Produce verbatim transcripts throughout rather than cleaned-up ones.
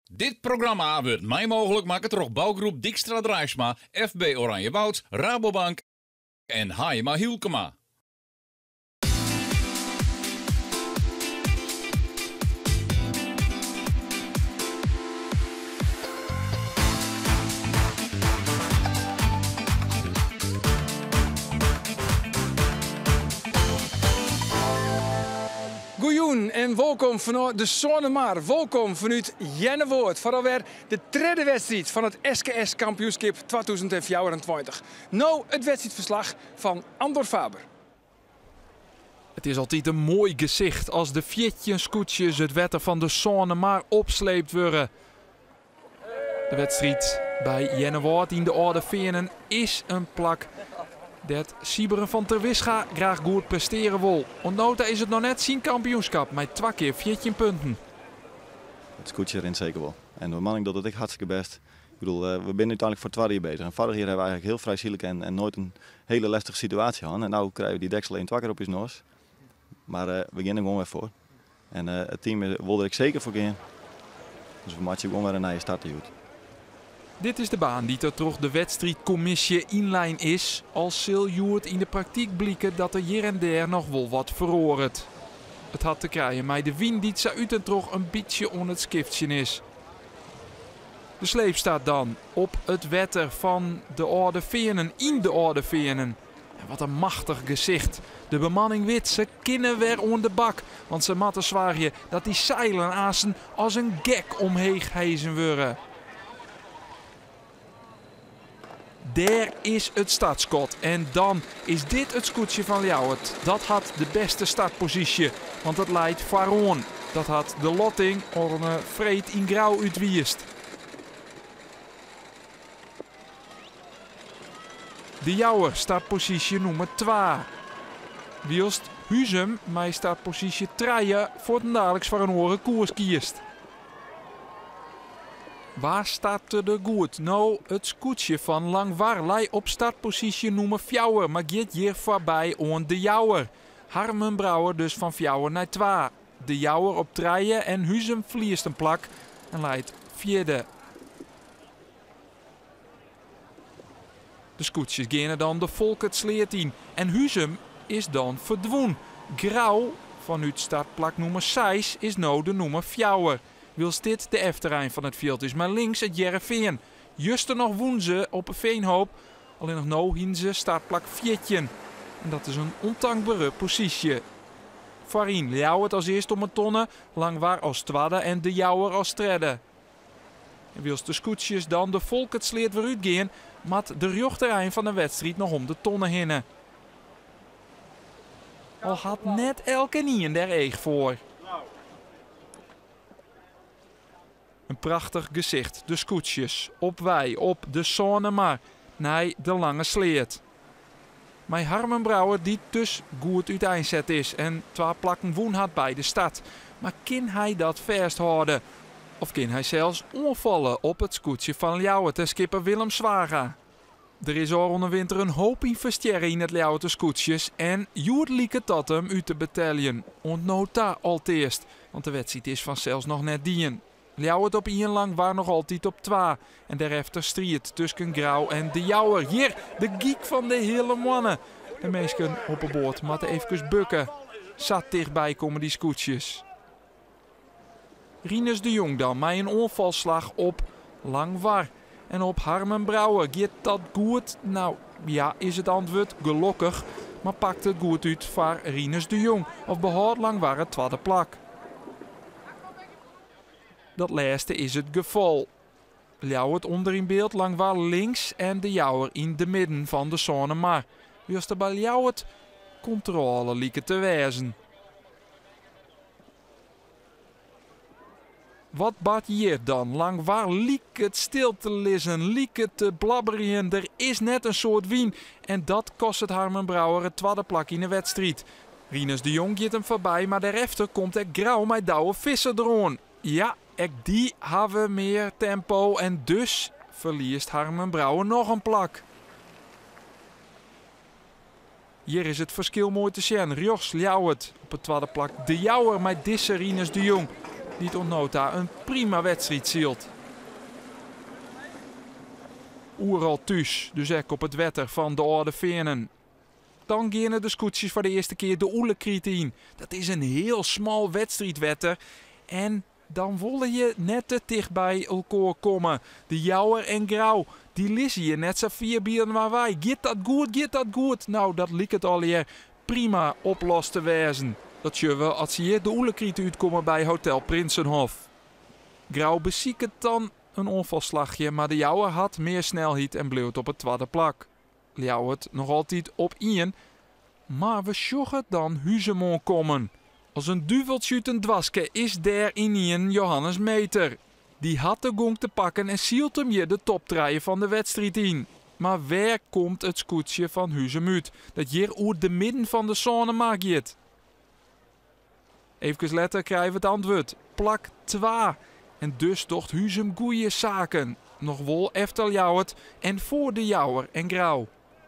Dit programma wordt mij mogelijk maken door bouwgroep Dijkstra Drijfsma, F B Oranjewoud, Rabobank en Haima Hielkema. Goejoen en welkom vanuit de Zonnemar. Welkom vanuit Jennewoord. Voor alweer de derde wedstrijd van het S K S kampioenschap tweeduizend vierentwintig. Nou het wedstrijdverslag van Andor Faber. Het is altijd een mooi gezicht als de viertjenscootjes het wetter van de Zonnemar opsleept worden. De wedstrijd bij Jennewoord in de Oude Veenen is een plak dat Sieberen van Terwischa graag goed presteren wil. Ontnota is het nog net zijn kampioenschap met twee keer veertien punten. Het scootje rent zeker wel. En de bemanning doet het echt hartstikke best. Ik bedoel, uh, we zijn uiteindelijk voor twee jaar bezig. En vorig jaar hebben we eigenlijk heel vrij zielig en, en nooit een hele lastige situatie gehad. En nu krijgen we die deksel één twee keer op je neus. Maar uh, we beginnen gewoon weer voor. En uh, het team wilde ik zeker voor gaan. Dus we maken gewoon weer een nieuwe start. Dit is de baan die tot toch de wedstrijdcommissie inlijn is. Als zul Joert in de praktijk blikken dat er hier en daar nog wel wat verhoort. Het had te krijgen met de wind die ze uit en toch een beetje on het skiftje is. De sleep staat dan op het wetter van de Oude Veenen in de Oude Veenen. En wat een machtig gezicht. De bemanning wit, ze kunnen weer onder de bak. Want ze matten zwaaien dat die zeilen azen als een gek omheen hezen worden. Daar is het startschot. En dan is dit het scootje van Ljouwert. Dat had de beste startpositie. Want het leidt Varoon. Dat had de lotting Orne Vreed in grauw uitwiest. De Jouwer startpositie nummer twee. Wielst Huzem met startpositie drie voor het dadelijks voor een oren koers kiest. Waar staat er de goed? Nou, het scootje van Langwarlei op startpositie nummer vier, maar gaat hier voorbij aan de Jouwer. Harmen Brouwer dus van vier naar twee. De Jouwer op drie en Huzem verliest een plak en leidt vierde. De scootjes gaan dan de Volkert sleert in en Huzem is dan verdwenen. Grauw vanuit startplak nummer zes is nou de nummer vier. Wils dit de efterrein van het veld is, maar links het Jereveen. Juster nog woen ze op een veenhoop, alleen nog nou hien ze startplak veertien. En dat is een ontankbare positie. Farien Ljouwert als eerst om een tonne, Langwaar als tweede en de Jouwer als derde. En wils de scootjes dan de Volkert sleert weer uitgaan, mat de rugterrein van de wedstrijd nog om de tonne hinnen. Al had net elke nien der eeg voor. Een prachtig gezicht, de scootjes, op wij, op de Zonnemar, naar de lange sleet. Mijn Harmen Brouwer die dus goed uiteenzet is en twee plakken woen had bij de stad. Maar kan hij dat vasthouden? Of kan hij zelfs onvallen op het scootje van Ljouwert en skipper Willem Zwaga? Er is al onder winter een hoop investeren in het Ljouwert scootjes en Joert lieke tot hem uit te betalen. Ontnota al eerst, want de wedstrijd is vanzelfs nog net dien. Ljouwert op één lang waar nog altijd op twee. En daarachter striet tussen Grauw en de Jouwer. Hier, de geek van de hele mannen. De meesten op een boord moeten even bukken. Zat dichtbij komen die scootjes. Rinus de Jong dan, met een onvalslag op Langwar. En op Harmen Brouwer. Gaat dat goed? Nou, ja, is het antwoord gelukkig. Maar pakt het goed uit voor Rinus de Jong. Of behoudt Langwar het tweede plak. Dat laatste is het geval. Ljouwert onder in beeld, Langwaar links en de Jouwer in de midden van de Zonnemar. Wils er bij Ljouwert controle lieken te wijzen. Wat bad hier dan? Langwaar liek het stil te lissen, liek het te blabberen. Er is net een soort wien en dat kost het Harmen Brouwer het tweede plak in de wedstrijd. Rinus de Jong gaat hem voorbij, maar daarachter komt er Grauw met Douwe Visser eroon. Ja, ek die hebben meer tempo en dus verliest Harmen Brouwer nog een plak. Hier is het verschil mooi te zien. Jos Ljouwert op het tweede plak. De Jouwer met Disse Rinus de Jong. die tot nota een prima wedstrijd zielt. Oeral thuis, dus ook op het wetter van de Oude Veernen. Dan gaan de scootjes voor de eerste keer de Oelekriet in. Dat is een heel smal wedstrijdwetter. En dan willen je net te dicht bij elkaar komen. De Jouwer en Grauw, die lissen je net zo vier bieren waar wij. Gaat dat goed, gaat dat goed? Nou, dat liep het al hier prima oplost te wezen. Dat je we als je hier de Oelekriet uitkomen bij Hotel Prinsenhof. Grauw beziekt dan een onvalslagje, maar de Jouwer had meer snelheid en bleef op het tweede plak. Ljouwert nog altijd op één, maar we sjoggen dan Huzemon komen. Als een duveltje uit een dwaske is daar in een Johannes Meter. Die had de gong te pakken en zielt hem je de topdraaien van de wedstrijd in. Maar waar komt het scootje van Huzem uit? Dat hier uit de midden van de zone magiet. Even later krijgen we het antwoord. Plak twee. En dus docht Huzem goeie zaken. Nog wel efter Ljouwert en voor de Jouwer en Grauw.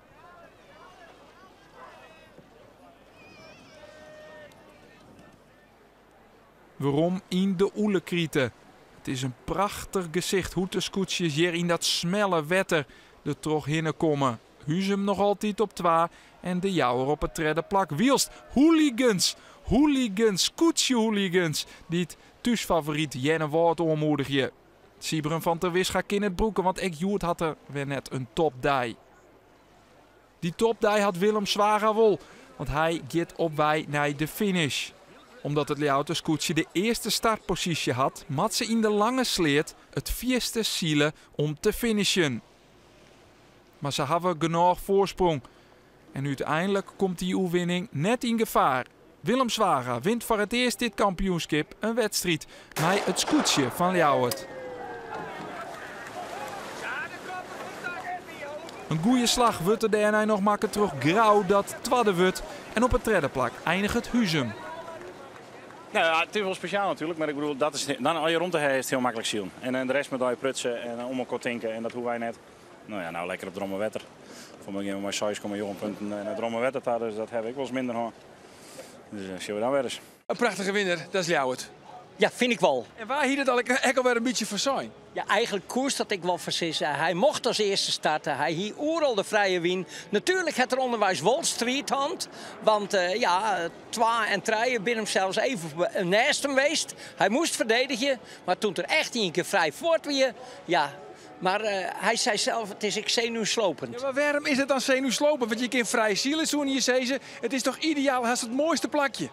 Waarom in de Oelekrieten? Het is een prachtig gezicht hoe de scootjes hier in dat smelle wetter er toch hinnen komen. Huzem nog altijd op twee en de Jouwer op het derde plak. Wielst, hooligans, hooligans, scootje hooligans. Die het thuisfavoriet Jenne Woord onmoedig je. Sieberen van ter Wisga in het broeken, want ik Joert had er weer net een topdij. Die topdij had Willem Zwaga wol, want hij gaat op wij naar de finish. Omdat het Ljouwter scootje de eerste startpositie had, mat ze in de lange sleet het vierste zielen om te finishen. Maar ze hebben genoeg voorsprong. En uiteindelijk komt die oefening net in gevaar. Willem Zwaga wint voor het eerst dit kampioenschap een wedstrijd met het scootje van Ljouwert. Een goede slag wordt er daarna nog maken terug Grauw dat tweede wordt. En op het derde plak eindigt het Huzem. Nou ja, het is wel speciaal natuurlijk, maar ik bedoel, dat is, dan al je rond te hebben is het heel makkelijk zien. En, en de rest met al je prutsen en om elkaar tinken en dat hoe wij net. Nou ja, nou lekker op dromme wetter. Voor mij gaan we maar zes komma negen punten naar dromme wetter daar, dus dat heb ik wel eens minder hoor. Dus uh, zien we dan weer eens. Een prachtige winnaar, dat is Ljouwert. Ja, vind ik wel. En waar hier het al ik alweer een beetje voor zijn? Ja, eigenlijk koers dat ik wel verzissen. Hij mocht als eerste starten. Hij hier oeral de vrije win. Natuurlijk het er onderwijs wel streethand. Want uh, ja, Twa en Treien binnen hem zelfs even naast hem geweest. Hij moest verdedigen. Maar toen er echt een keer vrij voort weer. Ja, maar uh, hij zei zelf, het is ik zenuwslopend. Ja, maar waarom is het dan zenuwslopend? Want je kan vrij zielen zo in je zezen. Het is toch ideaal, hij is het mooiste plakje.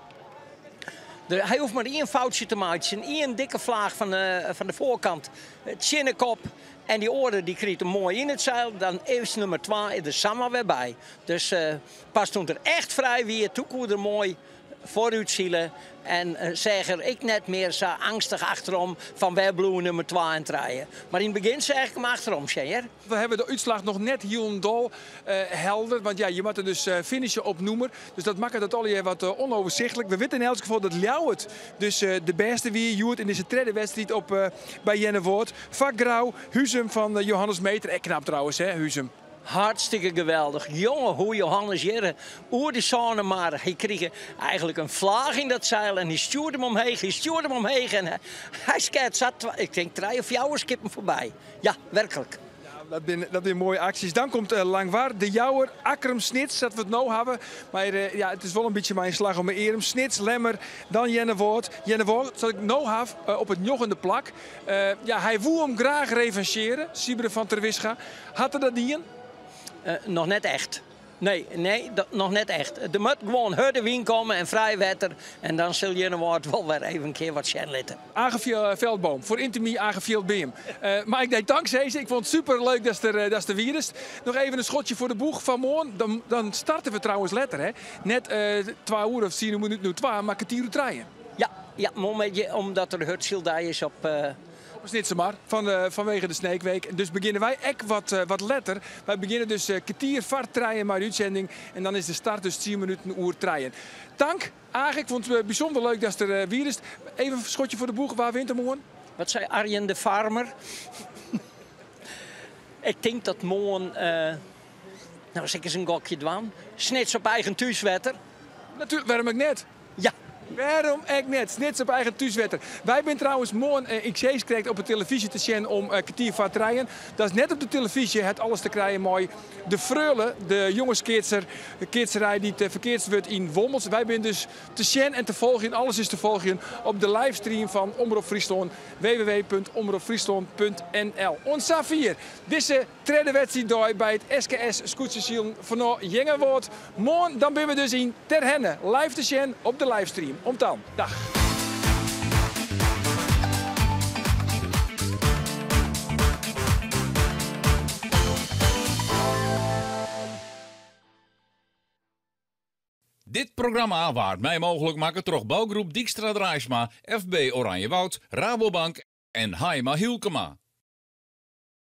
De, hij hoeft maar één foutje te maken. Één dikke vlaag van de, van de voorkant. Het chinnenkop. En die oren die kreeg hem mooi in het zeil. Dan is nummer twee er samen weer bij. Dus uh, pas toen er echt vrij weer, toen kon er mooi vooruit zielen. En uh, zeg er ik net meer zo angstig achterom van wij bloeien nummer twee en drie. Maar in het begin zeg ik hem achterom, Sjeer. We hebben de uitslag nog net heel dol uh, helder. Want ja, je moet er dus uh, finishen op noemer. Dus dat maakt het al wat uh, onoverzichtelijk. We weten in elk geval dat Ljouwert dus uh, de beste wie Joert in deze tweede wedstrijd op, uh, bij Jenne Woord. Vak Grauw, Huzem van uh, Johannes Meter. En knap trouwens, hè, Huzem. Hartstikke geweldig. Jongen, hoe Johannes Jerre, oer de zone maar. Hij kreeg eigenlijk een vlaag in dat zeil en hij stuurde hem omheen, hij stuurde hem omheen. En hij, hij skeert zat, ik denk, drie of jouw skippen voorbij. Ja, werkelijk. Dat zijn dat zijn mooie acties. Dan komt uh, Langwaar, de Jouwer, Akkerem, Snits, dat we het nou hebben. Maar uh, ja, het is wel een beetje mijn slag om mijn Erem. Snits, Lemmer, dan Jenne Woord. Jenne Woord, dat ik nou heb uh, op het joggende plak. Uh, ja, hij wil hem graag revancheren, Sieberen van ter Wisga. Had er dat niet in? Uh, nog net echt. Nee, nee, dat, nog net echt. Er moet gewoon harde wind komen en vrij wetter. En dan zul je een woord wel weer even een keer wat sjen litten. Aangeviel Veldboom, voor Intimie aangeviel bij hem. Uh, maar ik deed dankzij ze. Ik vond het super leuk dat er, uh, dat er weer is. Nog even een schotje voor de boeg van morgen. Dan, dan starten we trouwens letter. Hè. Net uh, twee uur of tien minuten nu twee, maar kwartier uur draaien. Ja, ja, momentje, omdat er hutschildij is op... Uh... Snitsen maar, van de, vanwege de Sneekweek. Dus beginnen wij ek wat, uh, wat letter. Wij beginnen dus uh, kwartier vart treien maar uitzending. En dan is de start dus tien minuten uur treien. Dank, Aag. Ik vond het uh, bijzonder leuk dat er uh, weer is. Even een schotje voor de boeg. Waar wint hem morgen? Wat zei Arjen de Farmer? Ik denk dat morgen... Uh... Nou, als ik eens een gokje dwaan. Snits op eigen thuiswetter. Natuurlijk, waarom ik net. Ja, Waarom ik net? Snits op eigen thuiswetter. Wij zijn trouwens morgen uh, X C's krijgt op de televisie te zien om uh, kwartier van te rijden. Dat is net op de televisie het alles te krijgen mooi. De Freule, de jongenskeertser, de keertserij die te verkeerd wordt in Wommels. Wij zijn dus te zien en te volgen. Alles is te volgen op de livestream van Omroep Friesland. w w w punt omroep friesland punt n l. Ons Safir, deze tweede wedstrijd bij het S K S Scootsersielen van Jengewoord. Morgen dan zijn we dus in Ter Henne. Live te zien op de livestream. Om dan. Dag. Dit programma waard mij mogelijk maken door bouwgroep Dijkstra Draaisma, F B Oranjewoud, Rabobank en Haima Hielkema.